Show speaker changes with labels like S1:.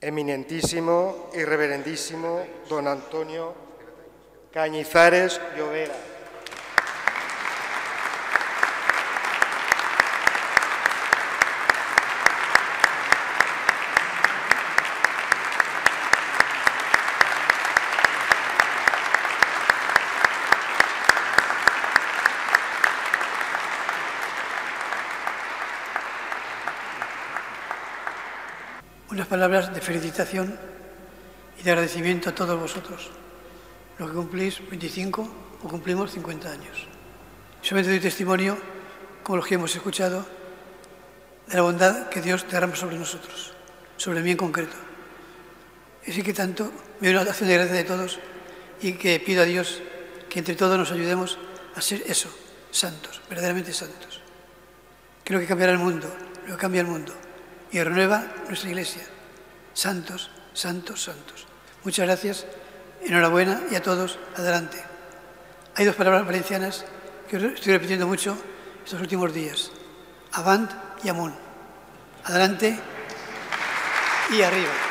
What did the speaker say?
S1: Eminentísimo y reverendísimo don Antonio Cañizares Llovera.
S2: Unas palabras de felicitación y de agradecimiento a todos vosotros, los que cumplís 25 o cumplimos 50 años. Solamente doy testimonio, como los que hemos escuchado, de la bondad que Dios derrama sobre nosotros, sobre mí en concreto. Así que tanto me doy una acción de gracias de todos y que pido a Dios que entre todos nos ayudemos a ser eso, santos, verdaderamente santos. Creo que cambiará el mundo, lo que cambia el mundo. Y renueva nuestra Iglesia. Santos, santos, santos. Muchas gracias, enhorabuena y a todos, adelante. Hay dos palabras valencianas que os estoy repitiendo mucho estos últimos días. Avant y amunt. Adelante y arriba.